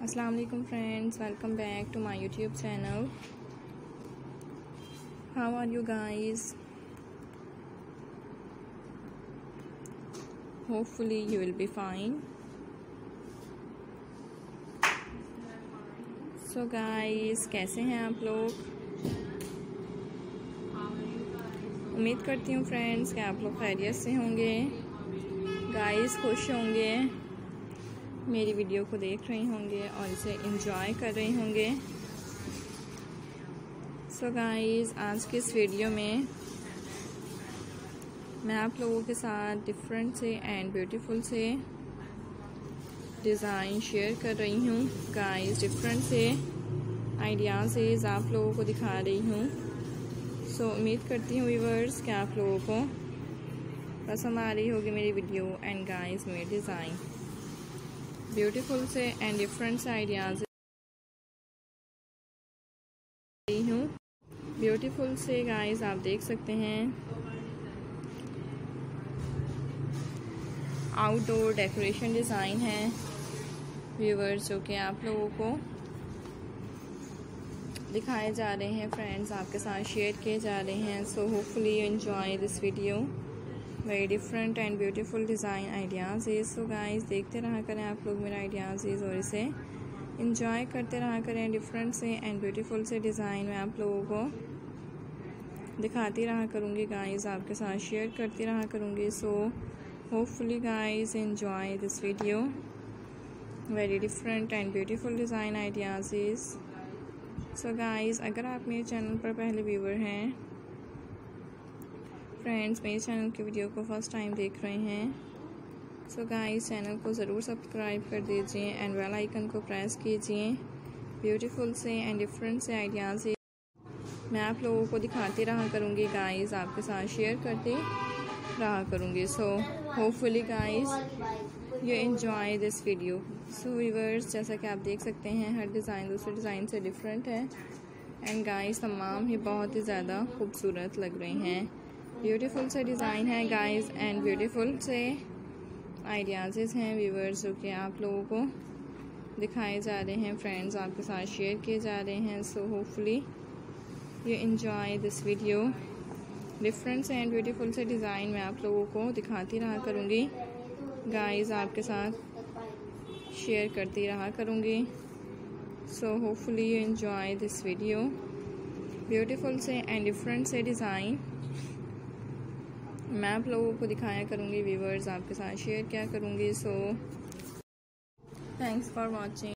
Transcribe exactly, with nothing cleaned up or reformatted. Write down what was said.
अस्सलाम वालेकुम friends, welcome back to my YouTube channel. How are you guys? Hopefully you will be fine. So guys, कैसे हैं आप लोग? उम्मीद करती हूँ फ्रेंड्स कि आप लोग खैरियत से होंगे, गाइस खुश होंगे, मेरी वीडियो को देख रहे होंगे और इसे एंजॉय कर रहे होंगे। सो so गाइस, आज के इस वीडियो में मैं आप लोगों के साथ डिफरेंट से एंड ब्यूटीफुल से डिज़ाइन शेयर कर रही हूँ। गाइस, डिफरेंट से आइडियाज़ आप लोगों को दिखा रही हूँ। सो so, उम्मीद करती हूँ व्यूअर्स कि आप लोगों को पसंद आ रही होगी मेरी वीडियो एंड गाइस मेरे डिज़ाइन ब्यूटीफुल से एंड डिफरेंट से आइडियाज़ हूँ। ब्यूटीफुल से गाइस आप देख सकते हैं आउटडोर डेकोरेशन डिज़ाइन है व्यूअर्स, जो कि आप लोगों को दिखाए जा रहे हैं फ्रेंड्स, आपके साथ शेयर किए जा रहे हैं। So hopefully you enjoy this video, very different and beautiful design ideas. So guys, देखते रहा करें आप लोग मेरा आइडियाज़ और इसे इंजॉय करते रहा करें। डिफरेंट से एंड ब्यूटीफुल से डिज़ाइन मैं आप लोगों को दिखाती रहा करूँगी गाइस, आपके साथ शेयर करती रहा करूँगी। So hopefully guys enjoy this video, very different and beautiful design ideas. So guys, अगर आप मेरे चैनल पर पहले व्यूवर हैं फ्रेंड्स, मेरे चैनल की वीडियो को फर्स्ट टाइम देख रहे हैं, सो गाइस चैनल को ज़रूर सब्सक्राइब कर दीजिए एंड बेल आइकन को प्रेस कीजिए। ब्यूटीफुल से एंड डिफरेंट से आइडियाज़ मैं आप लोगों को दिखाती रहा करूँगी गाइस, आपके साथ शेयर करती रहा करूँगी। So hopefully guys you enjoy this video. So viewers, जैसा कि आप देख सकते हैं हर डिज़ाइन दूसरे डिज़ाइन से डिफरेंट है एंड गाइस तमाम ही बहुत ही ज़्यादा खूबसूरत लग रहे हैं। ब्यूटीफुल से डिज़ाइन है गाइस एंड ब्यूटीफुल से आइडियाज़ हैं व्यूअर्स, जो कि आप लोगों को दिखाए जा रहे हैं फ्रेंड्स, आपके साथ शेयर किए जा रहे हैं। So hopefully you enjoy this video. Different से एंड ब्यूटीफुल से डिज़ाइन मैं आप लोगों को दिखाती रहा करूँगी गाइस, आपके साथ शेयर करती रहा करूँगी। So hopefully you enjoy this video. Beautiful से एंड डिफरेंट से डिज़ाइन मैं आप लोगों को दिखाया करूँगी व्यूअर्स, आपके साथ शेयर किया करूँगी। So thanks for watching.